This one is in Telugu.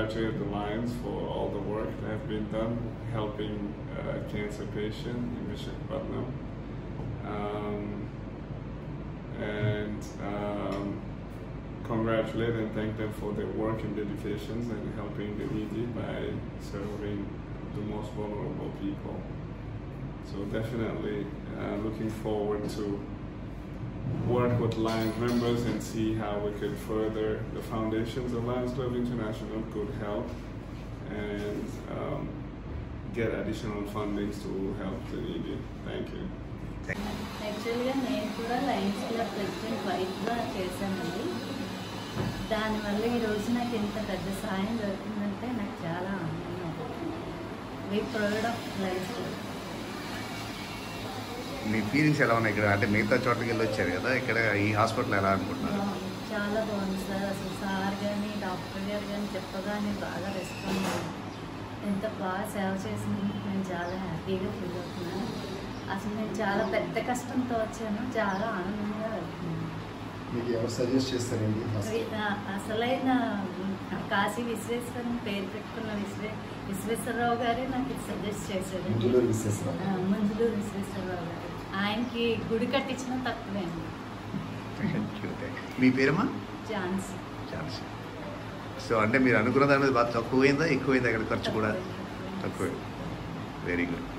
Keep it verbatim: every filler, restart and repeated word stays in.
congratulate the Lions for all the work that have been done helping uh, cancer patients in Visakhapatnam. Um, and um, congratulate and thank them for their work and dedications and helping the needy by serving the most vulnerable people. So definitely uh, looking forward to work with Lions members and see how we could further the foundations of Lions Club International could help and um, get additional fundings to help the needy. Thank you. యాక్చువల్గా నేను కూడా లయన్స్ క్లబ్ ప్రెసిడెంట్ వైఫ్గా చేశానండి. దానివల్ల ఈరోజు నాకు ఇంత పెద్ద సాయం దొరికిందంటే నాకు చాలా ఆనందంగా ఉంది. We proud of lions club. మీ ఫీలింగ్స్ ఎలా ఉన్నాయి ఇక్కడ? అంటే మిగతా చోట్లకి వెళ్ళి వచ్చారు కదా, ఇక్కడ ఈ హాస్పిటల్ ఎలా అనుకుంటున్నారు? చాలా బాగుంది సార్. అసలు సార్ కానీ డాక్టర్ గారు కానీ చెప్పగానే బాగా రెస్పాండ్ అయ్యింది. ఎంత బాగా సేవ చేసినందుకు నేను చాలా హ్యాపీగా ఫీల్ అవుతున్నాను. అసలు నేను చాలా పెద్ద కష్టంతో వచ్చాను, చాలా ఆనందంగా వెళ్తున్నాను. మీకు ఎవరు సజెస్ట్ చేస్తారండి? అసలైన కాశీ విశ్వేశ్వరం పేరు పెట్టుకున్న విశ్వే విశ్వేశ్వరరావు గారే నాకు సజెస్ట్ చేశారు. మంజులూరు విశ్వేశ్వరరావు గారు. ఆయనకి గుడి కట్టించిన తక్కువే అండి. మీ పేరమ్మా? ఝాన్సీ. ఝాన్సీ. సో అంటే మీరు అనుకున్న దాని మీద బాగా తక్కువైందా ఎక్కువైందా? ఇక్కడ ఖర్చు కూడా తక్కువే. Very good.